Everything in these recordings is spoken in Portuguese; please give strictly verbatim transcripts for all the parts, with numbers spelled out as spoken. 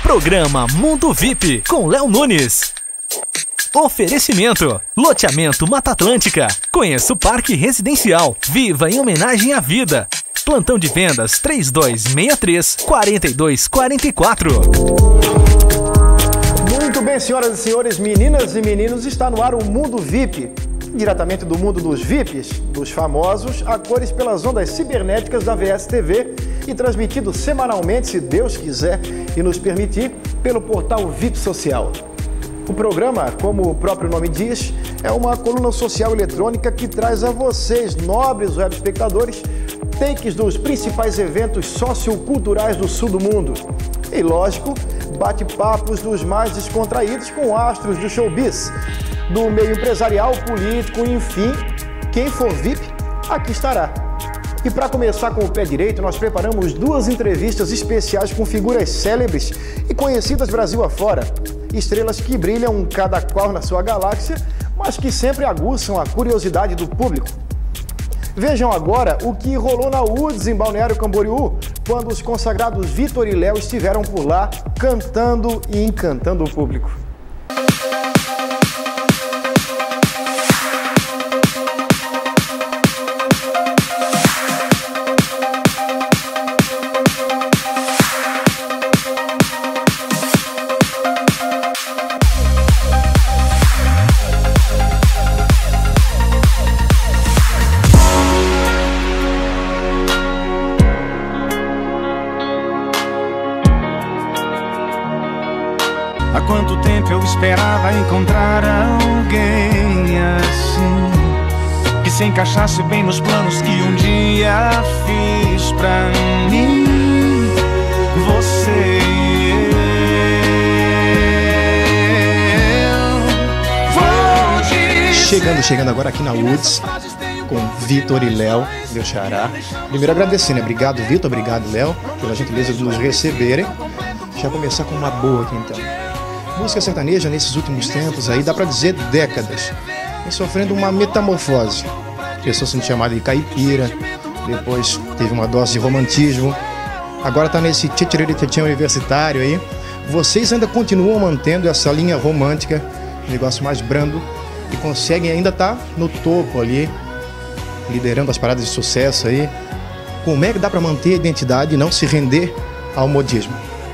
Programa Mundo V I P com Léo Nunes. Oferecimento: Loteamento Mata Atlântica. Conheça o Parque Residencial. Viva em homenagem à vida. Plantão de vendas três dois seis três, quatro dois quatro quatro. Muito bem, senhoras e senhores, meninas e meninos, está no ar o Mundo V I P. Diretamente do mundo dos V I Ps, dos famosos, a cores pelas ondas cibernéticas da V S T V e transmitido semanalmente, se Deus quiser e nos permitir, pelo portal V I P Social. O programa, como o próprio nome diz, é uma coluna social eletrônica que traz a vocês, nobres web espectadores, takes dos principais eventos socioculturais do sul do mundo. E, lógico, bate-papos dos mais descontraídos com astros do showbiz, do meio empresarial, político, enfim, quem for V I P, aqui estará. E para começar com o pé direito, nós preparamos duas entrevistas especiais com figuras célebres e conhecidas Brasil afora. Estrelas que brilham cada qual na sua galáxia, mas que sempre aguçam a curiosidade do público. Vejam agora o que rolou na U D S em Balneário Camboriú, quando os consagrados Vitor e Léo estiveram por lá, cantando e encantando o público. Há quanto tempo eu esperava encontrar alguém assim, que se encaixasse bem nos planos que um dia fiz pra mim. Você e eu vou dizer. Chegando, chegando agora aqui na U D S, com Vitor e Léo, meu xará. Primeiro agradecer, né? Obrigado, Vitor, obrigado, Léo, pela gentileza de nos receberem. Já começar com uma boa aqui, então. Música sertaneja, nesses últimos tempos, aí dá pra dizer décadas, vem sofrendo uma metamorfose. Começou sendo chamada de caipira, depois teve uma dose de romantismo, agora tá nesse tchê universitário aí. Vocês ainda continuam mantendo essa linha romântica, negócio mais brando, e conseguem ainda estar tá no topo ali, liderando as paradas de sucesso aí. Como é que dá pra manter a identidade e não se render ao modismo?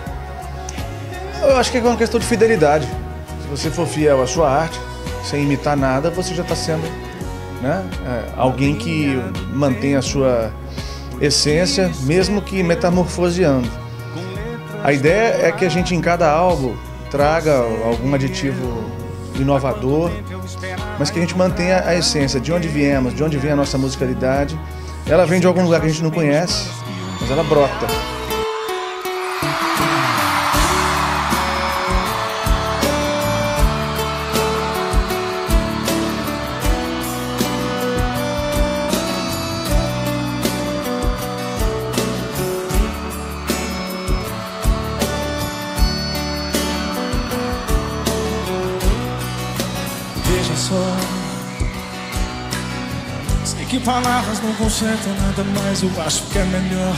Eu acho que é uma questão de fidelidade. Se você for fiel à sua arte, sem imitar nada, você já está sendo, né, é, alguém que mantém a sua essência, mesmo que metamorfoseando. A ideia é que a gente, em cada álbum, traga algum aditivo inovador, mas que a gente mantenha a essência, de onde viemos, de onde vem a nossa musicalidade. Ela vem de algum lugar que a gente não conhece, mas ela brota. Sei que palavras não consertam nada, mas eu acho que é melhor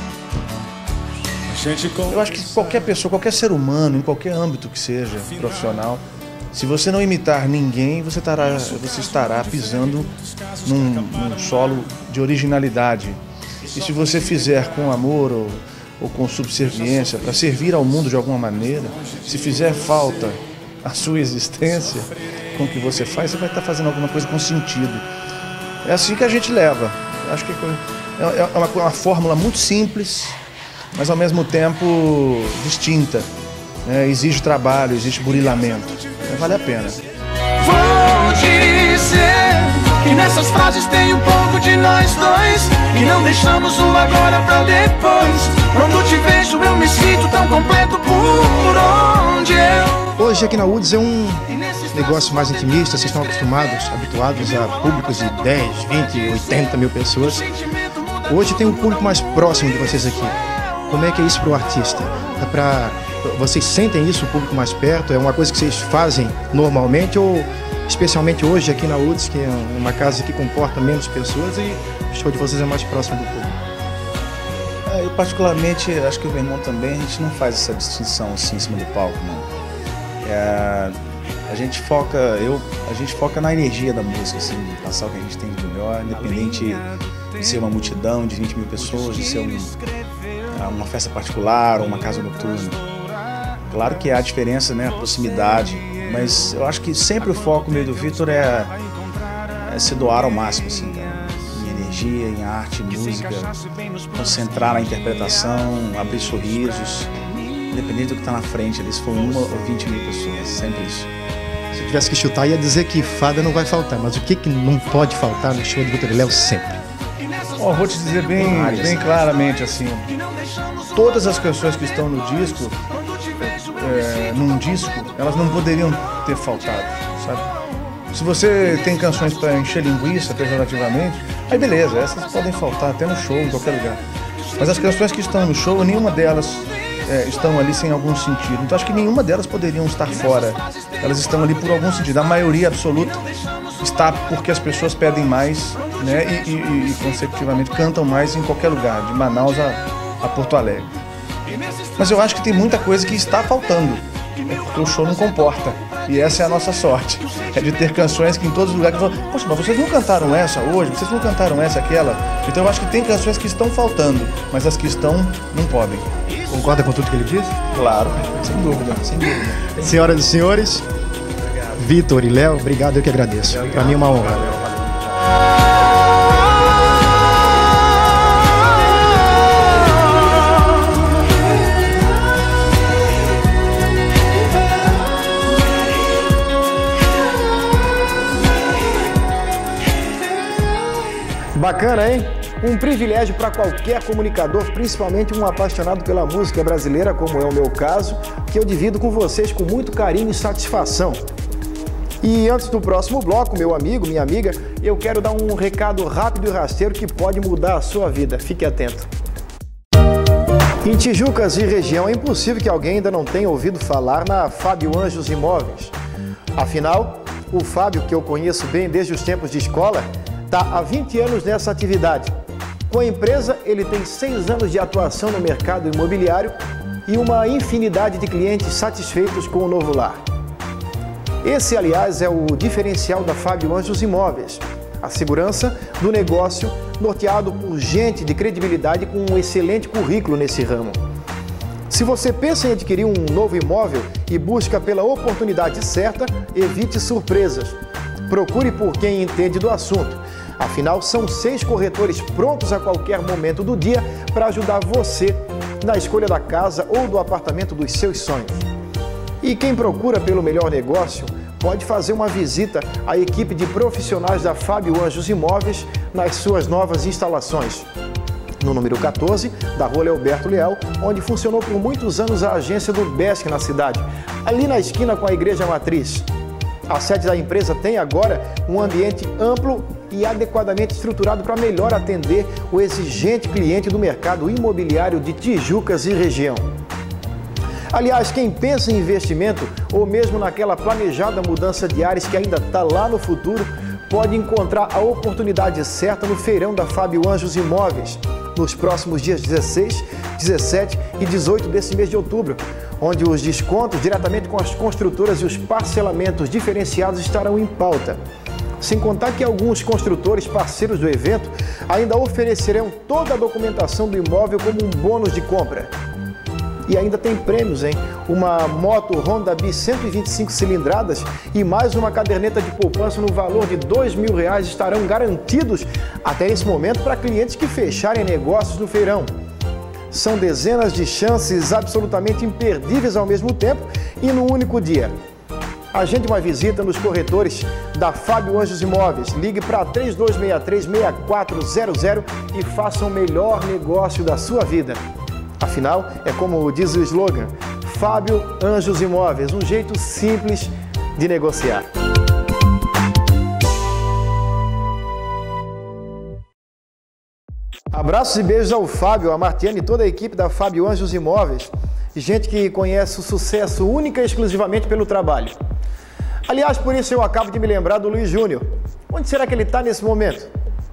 a gente... Eu acho que qualquer pessoa, qualquer ser humano, em qualquer âmbito que seja profissional, se você não imitar ninguém, você estará, você estará pisando num, num solo de originalidade. E se você fizer com amor ou, ou com subserviência, para servir ao mundo de alguma maneira, se fizer falta a sua existência com o que você faz, você vai estar fazendo alguma coisa com sentido. É assim que a gente leva. Acho que é uma, uma fórmula muito simples, mas ao mesmo tempo distinta. É, exige trabalho, exige burilamento. É, vale a pena. Vou dizer que nessas frases tem um pouco de nós dois, e não deixamos o agora pra depois. Quando te vejo eu me sinto tão completo por onde eu... Hoje aqui na U D S é um negócio mais intimista, vocês estão acostumados, habituados a públicos de dez, vinte, oitenta mil pessoas. Hoje tem um público mais próximo de vocês aqui. Como é que é isso para o artista? É pra... Vocês sentem isso, o público mais perto? É uma coisa que vocês fazem normalmente ou especialmente hoje aqui na U D S, que é uma casa que comporta menos pessoas e o show de vocês é mais próximo do público? É, eu particularmente, acho que o meu irmão também, a gente não faz essa distinção assim em cima do palco, não. É, a gente foca, eu, a gente foca na energia da música, assim, passar o que a gente tem de melhor, independente de ser uma multidão de vinte mil pessoas, de ser um, uma festa particular ou uma casa noturna. Claro que há diferença, né, a proximidade, mas eu acho que sempre o foco meio do Vitor é, é se doar ao máximo, assim, cara. Em energia, em arte, em música, concentrar na interpretação, abrir sorrisos, independente do que está na frente, ali, se for uma ou vinte mil pessoas, sempre isso. Se eu tivesse que chutar, ia dizer que fada não vai faltar, mas o que, que não pode faltar no show de Vitor e Léo sempre? Oh, vou te dizer bem, bem claramente, assim, todas as canções que estão no disco, é, num disco, elas não poderiam ter faltado, sabe? Se você tem canções para encher linguiça, pejorativamente, aí beleza, essas podem faltar até no show, em qualquer lugar. Mas as canções que estão no show, nenhuma delas é, estão ali sem algum sentido. Então acho que nenhuma delas poderiam estar fora. Elas estão ali por algum sentido. A maioria absoluta está porque as pessoas pedem mais, né, e, e, e consecutivamente cantam mais em qualquer lugar, de Manaus a, a Porto Alegre. Mas eu acho que tem muita coisa que está faltando, é porque o show não comporta. E essa é a nossa sorte, é de ter canções que em todos os lugares falam, poxa, mas vocês não cantaram essa hoje, vocês não cantaram essa, aquela. Então eu acho que tem canções que estão faltando, mas as que estão, não podem. Concorda com tudo que ele disse? Claro, sem dúvida, sem dúvida. Senhoras e senhores, Vitor e Léo, obrigado, eu que agradeço. Para mim é uma honra. Bacana, hein? Um privilégio para qualquer comunicador, principalmente um apaixonado pela música brasileira, como é o meu caso, que eu divido com vocês com muito carinho e satisfação. E antes do próximo bloco, meu amigo, minha amiga, eu quero dar um recado rápido e rasteiro que pode mudar a sua vida. Fique atento. Em Tijucas e região, é impossível que alguém ainda não tenha ouvido falar na Fábio Anjos Imóveis. Afinal, o Fábio, que eu conheço bem desde os tempos de escola, está há vinte anos nessa atividade. Com a empresa, ele tem seis anos de atuação no mercado imobiliário e uma infinidade de clientes satisfeitos com o novo lar. Esse, aliás, é o diferencial da Fábio Anjos Imóveis. A segurança do negócio norteado por gente de credibilidade com um excelente currículo nesse ramo. Se você pensa em adquirir um novo imóvel e busca pela oportunidade certa, evite surpresas. Procure por quem entende do assunto. Afinal, são seis corretores prontos a qualquer momento do dia para ajudar você na escolha da casa ou do apartamento dos seus sonhos. E quem procura pelo melhor negócio pode fazer uma visita à equipe de profissionais da Fábio Anjos Imóveis nas suas novas instalações. No número quatorze, da Rua Leoberto Leal, onde funcionou por muitos anos a agência do Besc na cidade, ali na esquina com a Igreja Matriz. A sede da empresa tem agora um ambiente amplo e adequadamente estruturado para melhor atender o exigente cliente do mercado imobiliário de Tijucas e região. Aliás, quem pensa em investimento ou mesmo naquela planejada mudança de ares que ainda está lá no futuro, pode encontrar a oportunidade certa no feirão da Fábio Anjos Imóveis, nos próximos dias dezesseis, dezessete e dezoito desse mês de outubro, onde os descontos diretamente com as construtoras e os parcelamentos diferenciados estarão em pauta. Sem contar que alguns construtores parceiros do evento ainda oferecerão toda a documentação do imóvel como um bônus de compra. E ainda tem prêmios, hein? Uma moto Honda Bis cento e vinte e cinco cilindradas e mais uma caderneta de poupança no valor de dois mil reais estarão garantidos até esse momento para clientes que fecharem negócios no feirão. São dezenas de chances absolutamente imperdíveis ao mesmo tempo e num único dia. Agende uma visita nos corretores da Fábio Anjos Imóveis. Ligue para três dois seis três, seis quatro zero zero e faça o melhor negócio da sua vida. Afinal, é como diz o slogan, Fábio Anjos Imóveis, um jeito simples de negociar. Abraços e beijos ao Fábio, a Martiane e toda a equipe da Fábio Anjos Imóveis. Gente que conhece o sucesso única e exclusivamente pelo trabalho. Aliás, por isso eu acabo de me lembrar do Luiz Júnior. Onde será que ele está nesse momento?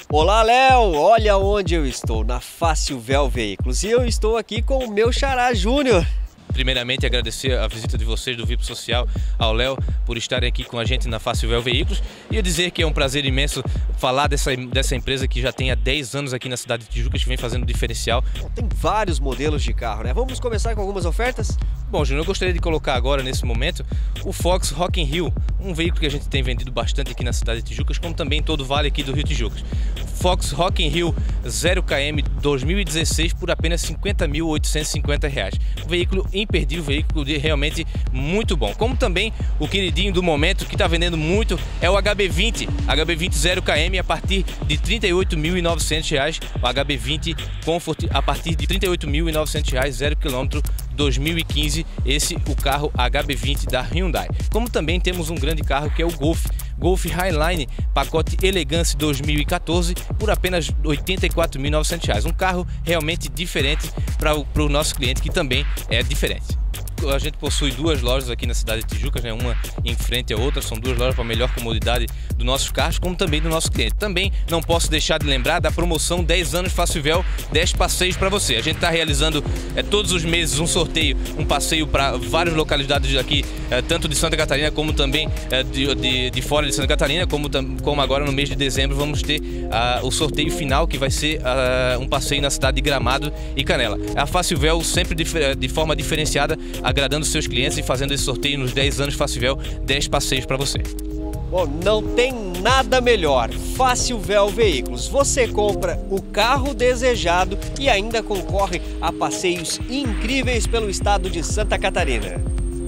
Olá, Léo! Olha onde eu estou, na Fácil Véu Veículos. E eu estou aqui com o meu xará Júnior. Primeiramente, agradecer a visita de vocês do V I P Social ao Léo por estarem aqui com a gente na Fácil Véu Veículos e dizer que é um prazer imenso falar dessa, dessa empresa que já tem há dez anos aqui na cidade de Tijucas, que vem fazendo diferencial. Tem vários modelos de carro, né? Vamos começar com algumas ofertas? Bom, Júnior, eu gostaria de colocar agora, nesse momento, o Fox Rock in Rio, um veículo que a gente tem vendido bastante aqui na cidade de Tijucas, como também em todo o vale aqui do Rio Tijucas. Fox Rock in Rio zero quilômetro dois mil e dezesseis por apenas cinquenta mil oitocentos e cinquenta reais. Um veículo imperdível, veículo de realmente muito bom. Como também o queridinho do momento que está vendendo muito é o H B vinte. H B vinte zero quilômetro a partir de trinta e oito mil e novecentos reais. O H B vinte Comfort a partir de trinta e oito mil e novecentos reais, zero quilômetro, dois mil e quinze. Esse o carro H B vinte da Hyundai. Como também temos um grande carro que é o Golf. Golf Highline, pacote Elegance dois mil e quatorze por apenas oitenta e quatro mil e novecentos reais. Um carro realmente diferente para o, para o nosso cliente, que também é diferente. A gente possui duas lojas aqui na cidade de Tijucas, né? Uma em frente à outra, são duas lojas para melhor comodidade dos nossos carros, como também do nosso cliente. Também não posso deixar de lembrar da promoção dez anos Fácil Véu, dez passeios para você. A gente está realizando é, todos os meses um sorteio, um passeio para várias localidades aqui, é, tanto de Santa Catarina como também é, de, de, de fora de Santa Catarina, como, como agora no mês de dezembro vamos ter uh, o sorteio final, que vai ser uh, um passeio na cidade de Gramado e Canela. A Fácil Véu sempre de, de forma diferenciada, agradando seus clientes e fazendo esse sorteio nos dez anos Fácil Véu, dez passeios para você. Bom, não tem nada melhor. Fácil Véu Veículos. Você compra o carro desejado e ainda concorre a passeios incríveis pelo estado de Santa Catarina.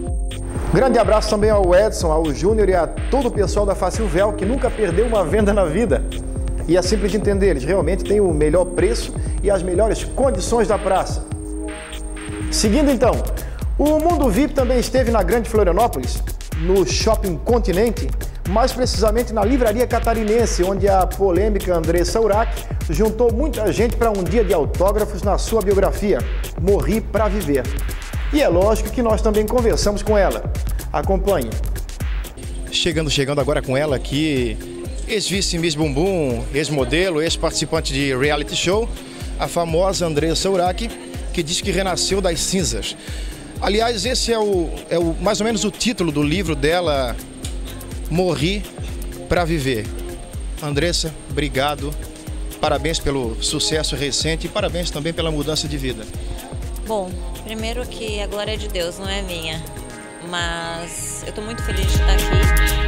Grande abraço também ao Edson, ao Júnior e a todo o pessoal da Fácil Véu, que nunca perdeu uma venda na vida. E é simples de entender, eles realmente têm o melhor preço e as melhores condições da praça. Seguindo então, o Mundo V I P também esteve na Grande Florianópolis, no Shopping Continente, mais precisamente na Livraria Catarinense, onde a polêmica Andressa Urach juntou muita gente para um dia de autógrafos na sua biografia, Morri pra Viver. E é lógico que nós também conversamos com ela. Acompanhe. Chegando, chegando agora com ela aqui, ex-vice Miss Bumbum, ex-modelo, ex-participante de reality show, a famosa Andressa Urach, que diz que renasceu das cinzas. Aliás, esse é, o, é o, mais ou menos o título do livro dela, Morri pra Viver. Andressa, obrigado, parabéns pelo sucesso recente e parabéns também pela mudança de vida. Bom, primeiro que a glória é de Deus, não é minha, mas eu estou muito feliz de estar aqui.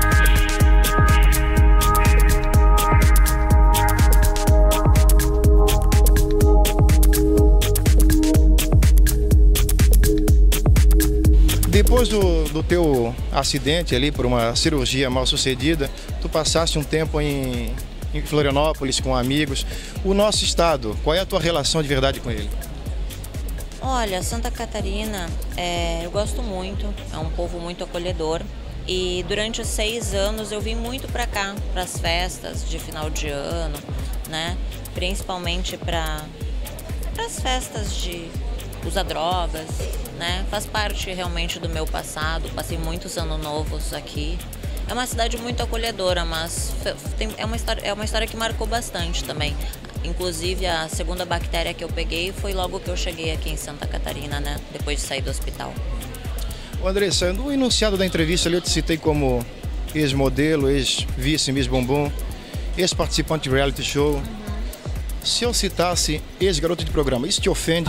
Depois do, do teu acidente ali por uma cirurgia mal sucedida, tu passaste um tempo em, em Florianópolis com amigos. O nosso estado, qual é a tua relação de verdade com ele? Olha, Santa Catarina, é, eu gosto muito, é um povo muito acolhedor. E durante os seis anos eu vim muito para cá, para as festas de final de ano, né? Principalmente para as festas de usar drogas, né? Faz parte realmente do meu passado, passei muitos anos novos aqui. É uma cidade muito acolhedora, mas tem, é, uma história, é uma história que marcou bastante também. Inclusive, a segunda bactéria que eu peguei foi logo que eu cheguei aqui em Santa Catarina, né? Depois de sair do hospital. Ô Andressa, no enunciado da entrevista ali eu te citei como ex-modelo, ex-vice Miss Bumbum, ex-participante de reality show. Uhum. Se eu citasse ex-garota de programa, isso te ofende?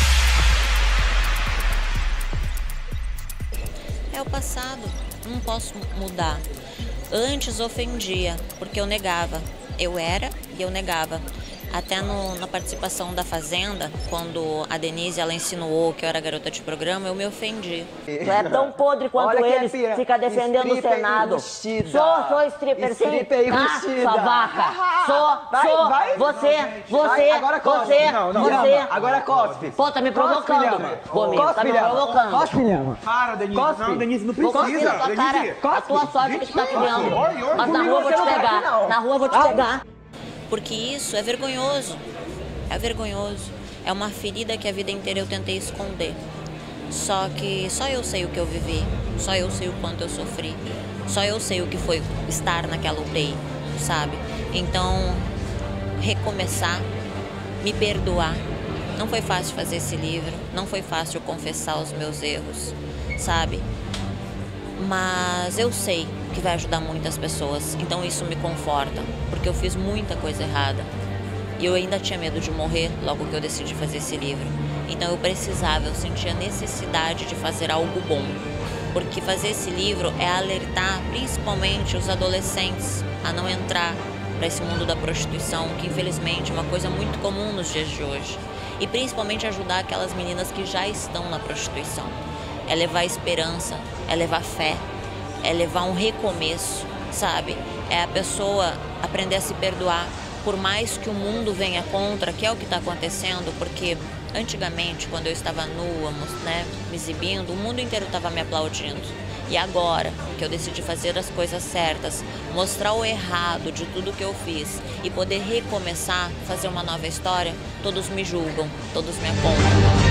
É o passado, não posso mudar. Antes ofendia, porque eu negava. Eu era e eu negava. Até no, na participação da Fazenda, quando a Denise ela insinuou que eu era garota de programa, eu me ofendi. Tu é tão podre quanto eles, é fica defendendo o Senado. Enrustida. Sou, sou stripper, sim. Stripper ah, sua vaca. Sou, vai, sou, vai, você, não, você, vai, agora você, não, não, você. Agora cospe. Pô, tá me provocando. Comigo, tá me provocando. Cospe, Lhama. Para, Denise. Cospe. Não, Denise, não precisa. Cospe na tua cara. A tua sorte que tu tá criando. Mas na rua eu vou te pegar. Na rua eu vou te pegar. Porque isso é vergonhoso, é vergonhoso, é uma ferida que a vida inteira eu tentei esconder. Só que só eu sei o que eu vivi, só eu sei o quanto eu sofri, só eu sei o que foi estar naquela U T I, sabe? Então, recomeçar, me perdoar. Não foi fácil fazer esse livro, não foi fácil confessar os meus erros, sabe? Mas eu sei que vai ajudar muitas pessoas, então isso me conforta, porque eu fiz muita coisa errada. E eu ainda tinha medo de morrer logo que eu decidi fazer esse livro. Então eu precisava, eu sentia necessidade de fazer algo bom. Porque fazer esse livro é alertar principalmente os adolescentes a não entrar para esse mundo da prostituição, que infelizmente é uma coisa muito comum nos dias de hoje. E principalmente ajudar aquelas meninas que já estão na prostituição. É levar esperança, é levar fé, é levar um recomeço, sabe? É a pessoa aprender a se perdoar, por mais que o mundo venha contra, que é o que está acontecendo, porque antigamente, quando eu estava nua, né, me exibindo, o mundo inteiro estava me aplaudindo. E agora que eu decidi fazer as coisas certas, mostrar o errado de tudo que eu fiz e poder recomeçar, fazer uma nova história, todos me julgam, todos me apontam.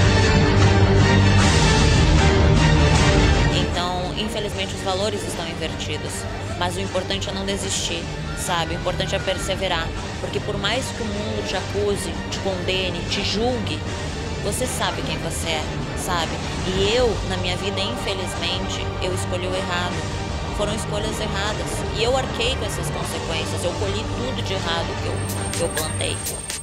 Então, infelizmente, os valores estão invertidos, mas o importante é não desistir, sabe? O importante é perseverar, porque por mais que o mundo te acuse, te condene, te julgue, você sabe quem você é, sabe? E eu, na minha vida, infelizmente, eu escolhi o errado. Foram escolhas erradas e eu arquei com essas consequências, eu colhi tudo de errado que eu, que eu plantei.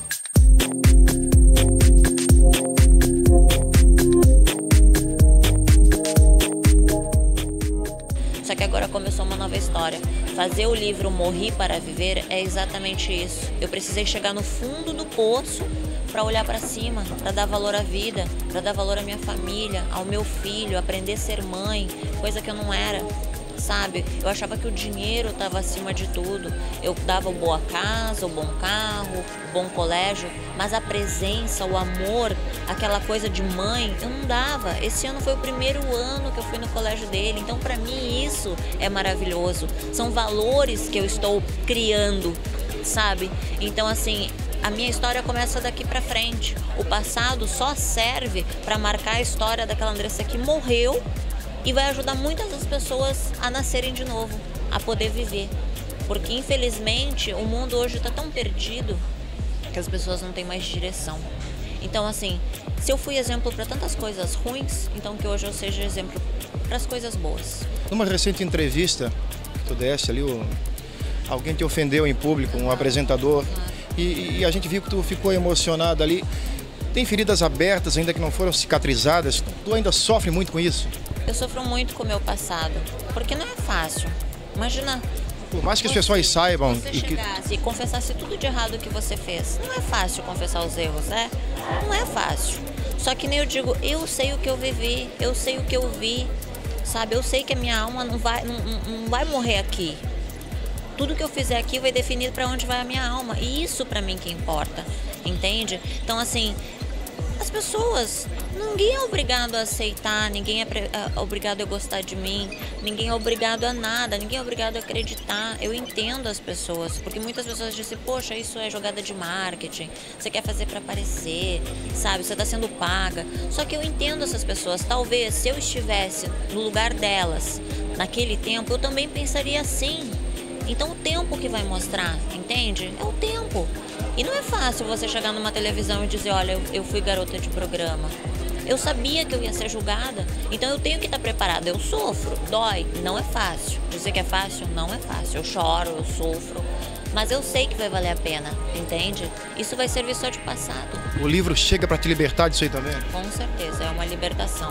Só que agora começou uma nova história. Fazer o livro Morri para Viver é exatamente isso. Eu precisei chegar no fundo do poço para olhar para cima, para dar valor à vida, para dar valor à minha família, ao meu filho, aprender a ser mãe, coisa que eu não era, sabe? Eu achava que o dinheiro estava acima de tudo. Eu dava boa casa, o bom carro, o bom colégio, mas a presença, o amor, aquela coisa de mãe, eu não dava. Esse ano foi o primeiro ano que eu fui no colégio dele, então para mim isso é maravilhoso. São valores que eu estou criando, sabe? Então assim, a minha história começa daqui pra frente. O passado só serve para marcar a história daquela Andressa que morreu e vai ajudar muitas das pessoas a nascerem de novo, a poder viver. Porque infelizmente o mundo hoje está tão perdido que as pessoas não têm mais direção. Então assim, se eu fui exemplo para tantas coisas ruins, então que hoje eu seja exemplo para as coisas boas. Numa recente entrevista que tu deste ali, o... alguém te ofendeu em público, um apresentador, e, e a gente viu que tu ficou emocionada ali. Tem feridas abertas ainda que não foram cicatrizadas? Tu ainda sofre muito com isso? Eu sofro muito com o meu passado, porque não é fácil. Imagina... Por mais que as pessoas saibam... Se você e que... chegasse e confessasse tudo de errado que você fez, não é fácil confessar os erros, né? Não é fácil. Só que nem eu digo, eu sei o que eu vivi, eu sei o que eu vi, sabe? Eu sei que a minha alma não vai, não, não vai morrer aqui. Tudo que eu fizer aqui vai definir para onde vai a minha alma. E isso para mim que importa, entende? Então assim, as pessoas, ninguém é obrigado a aceitar, ninguém é obrigado a gostar de mim, ninguém é obrigado a nada, ninguém é obrigado a acreditar. Eu entendo as pessoas, porque muitas pessoas dizem, poxa, isso é jogada de marketing, você quer fazer para aparecer, sabe, você está sendo paga. Só que eu entendo essas pessoas. Talvez se eu estivesse no lugar delas, naquele tempo, eu também pensaria assim. Então o tempo que vai mostrar, entende? É o tempo. E não é fácil você chegar numa televisão e dizer, olha, eu, eu fui garota de programa. Eu sabia que eu ia ser julgada, então eu tenho que estar preparada. Eu sofro, dói, não é fácil. Dizer que é fácil, não é fácil. Eu choro, eu sofro, mas eu sei que vai valer a pena, entende? Isso vai servir só de passado. O livro chega para te libertar disso aí também? Com certeza, é uma libertação.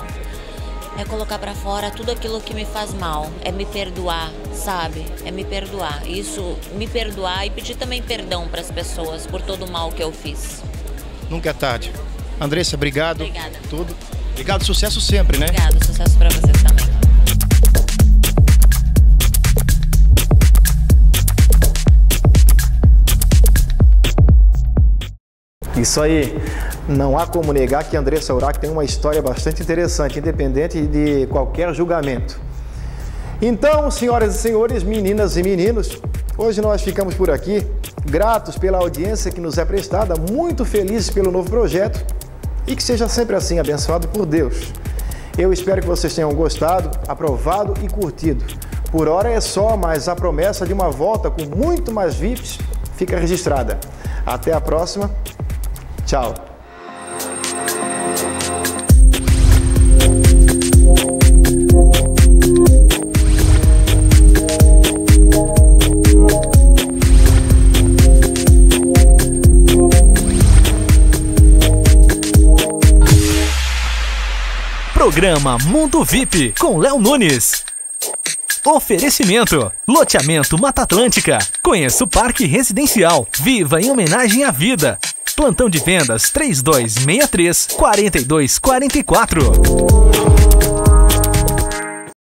É colocar pra fora tudo aquilo que me faz mal, é me perdoar, sabe? É me perdoar. Isso, me perdoar e pedir também perdão pras pessoas por todo o mal que eu fiz. Nunca é tarde. Andressa, obrigado. Obrigada. Tudo. Obrigado, sucesso sempre, né? Obrigado, sucesso pra vocês também. Isso aí. Não há como negar que Andressa Urach tem uma história bastante interessante, independente de qualquer julgamento. Então, senhoras e senhores, meninas e meninos, hoje nós ficamos por aqui, gratos pela audiência que nos é prestada, muito felizes pelo novo projeto e que seja sempre assim, abençoado por Deus. Eu espero que vocês tenham gostado, aprovado e curtido. Por hora é só, mas a promessa de uma volta com muito mais V I Ps fica registrada. Até a próxima. Tchau. Programa Mundo V I P com Léo Nunes. Oferecimento: Loteamento Mata Atlântica. Conheça o Parque Residencial. Viva em homenagem à vida. Plantão de vendas três dois seis três, quatro dois quatro quatro.